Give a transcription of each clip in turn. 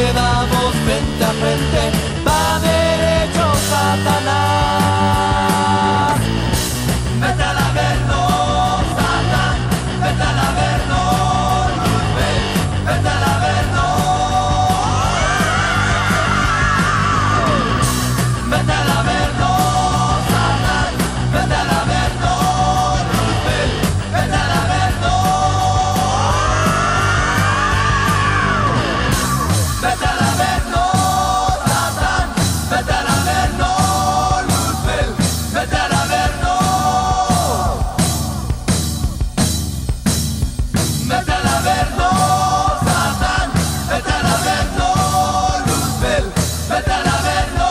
quedamos frente a frente, va derecho Satanás. Vete al Averno, Satán, vete al Averno, Roosevelt, vete al Averno. Vete al Averno, Satán, vete al Averno, Roosevelt, vete al Averno. Vete al Averno, Satán, vete al Averno, Roosevelt, vete al Averno. Vete al Averno, Satán, vete al Averno, Roosevelt, vete al Averno.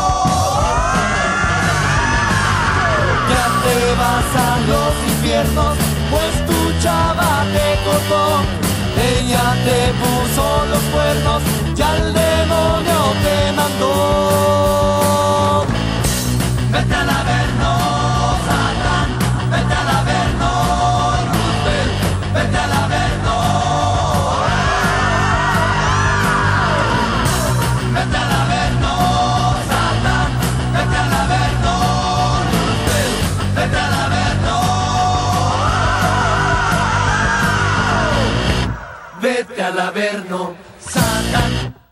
Ya te vas a los infiernos, pues tu chava te cortó. Ella te puso los cuernos, ya el demonio te mandó. Vete al Averno, Satán, vete al Averno, Roosevelt, vete al Averno. Vete al Averno, Satán, vete al Averno, Roosevelt, vete al Averno. Vete al Averno, Satán.